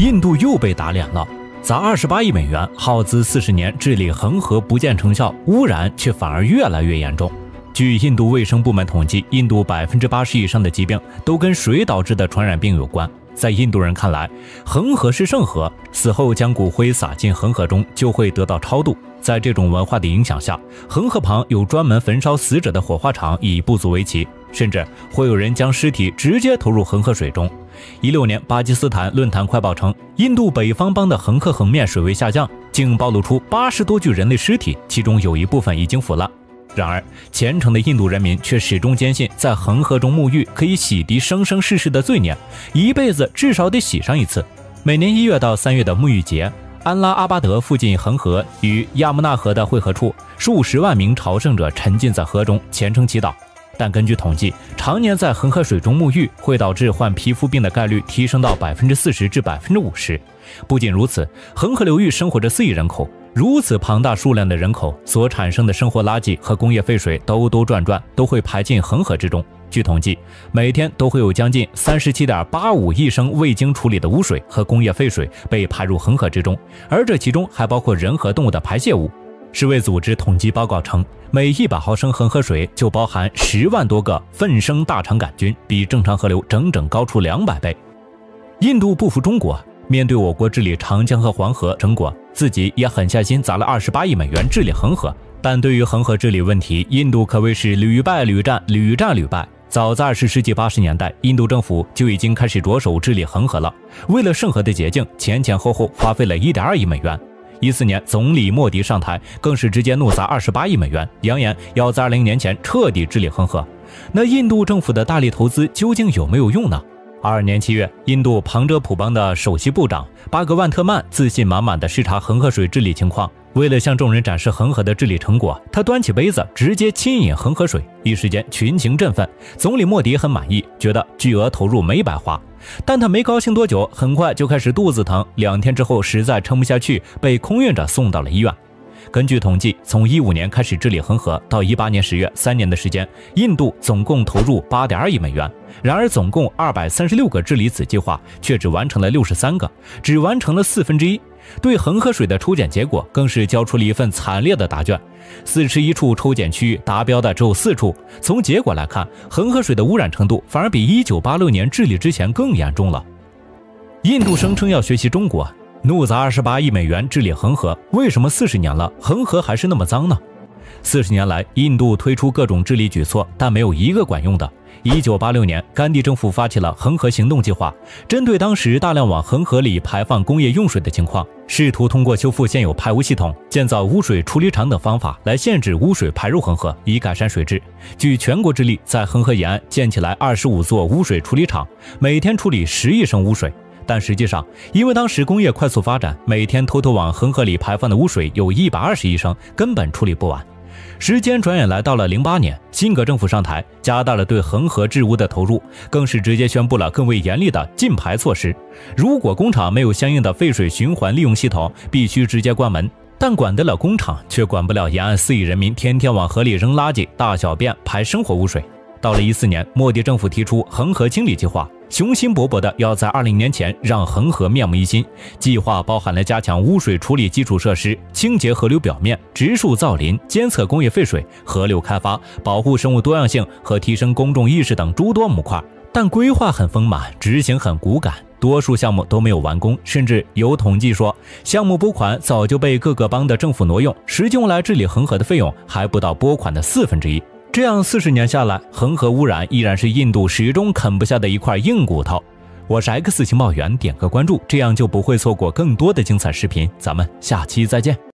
印度又被打脸了，砸28亿美元，耗资40年治理恒河不见成效，污染却反而越来越严重。据印度卫生部门统计，印度80%以上的疾病都跟水导致的传染病有关。在印度人看来，恒河是圣河，死后将骨灰撒进恒河中就会得到超度。在这种文化的影响下，恒河旁有专门焚烧死者的火化场已不足为奇，甚至会有人将尸体直接投入恒河水中。16年，巴基斯坦论坛快报称，印度北方邦的恒河横面水位下降，竟暴露出80多具人类尸体，其中有一部分已经腐烂。然而，虔诚的印度人民却始终坚信，在恒河中沐浴可以洗涤生生世世的罪孽，一辈子至少得洗上一次。每年1月到3月的沐浴节，安拉阿巴德附近恒河与亚穆纳河的汇合处，数十万名朝圣者沉浸在河中虔诚祈祷。但根据统计，常年在恒河水中沐浴会导致患皮肤病的概率提升到40%至50%。不仅如此，恒河流域生活着4亿人口，如此庞大数量的人口所产生的生活垃圾和工业废水兜兜转转都会排进恒河之中。据统计，每天都会有将近37.85亿升未经处理的污水和工业废水被排入恒河之中，而这其中还包括人和动物的排泄物。世卫组织统计报告称，每100毫升恒河水就包含10万多个粪生大肠杆菌，比正常河流整整高出200倍。印度不服中国，面对我国治理长江和黄河成果，自己也狠下心砸了28亿美元治理恒河。但对于恒河治理问题，印度可谓是屡败屡战，屡战屡败。早在20世纪80年代，印度政府就已经开始着手治理恒河了。为了圣河的洁净，前前后后花费了1.2亿美元。14年，总理莫迪上台，更是直接怒砸28亿美元，扬言要在20年前彻底治理恒河。那印度政府的大力投资究竟有没有用呢？22年7月，印度旁遮普邦的首席部长巴格万特曼自信满满地视察恒河水治理情况。为了向众人展示恒河的治理成果，他端起杯子直接亲饮恒河水，一时间群情振奋。总理莫迪很满意，觉得巨额投入没白花。但他没高兴多久，很快就开始肚子疼，2天之后实在撑不下去，被空运着送到了医院。根据统计，从15年开始治理恒河到18年10月，3年的时间，印度总共投入8.2亿美元。然而，总共236个治理子计划，却只完成了63个，只完成了1/4。对恒河水的抽检结果，更是交出了一份惨烈的答卷。41处抽检区达标的只有4处。从结果来看，恒河水的污染程度反而比1986年治理之前更严重了。印度声称要学习中国，怒砸28亿美元治理恒河，为什么40年了，恒河还是那么脏呢？40年来，印度推出各种治理举措，但没有一个管用的。1986年，甘地政府发起了恒河行动计划，针对当时大量往恒河里排放工业用水的情况，试图通过修复现有排污系统、建造污水处理厂等方法来限制污水排入恒河，以改善水质。据全国之力，在恒河沿岸建起来25座污水处理厂，每天处理10亿升污水。但实际上，因为当时工业快速发展，每天偷偷往恒河里排放的污水有120亿升，根本处理不完。时间转眼来到了08年，辛格政府上台，加大了对恒河治污的投入，更是直接宣布了更为严厉的禁排措施。如果工厂没有相应的废水循环利用系统，必须直接关门。但管得了工厂，却管不了沿岸4亿人民天天往河里扔垃圾、大小便、排生活污水。到了14年，莫迪政府提出恒河清理计划，雄心勃勃的要在20年前让恒河面目一新。计划包含了加强污水处理基础设施、清洁河流表面、植树造林、监测工业废水、河流开发、保护生物多样性和提升公众意识等诸多模块。但规划很丰满，执行很骨感，多数项目都没有完工，甚至有统计说，项目拨款早就被各个邦的政府挪用，实际用来治理恒河的费用还不到拨款的1/4。这样40年下来，恒河污染依然是印度始终啃不下的一块硬骨头。我是 X 情报员，点个关注，这样就不会错过更多的精彩视频。咱们下期再见。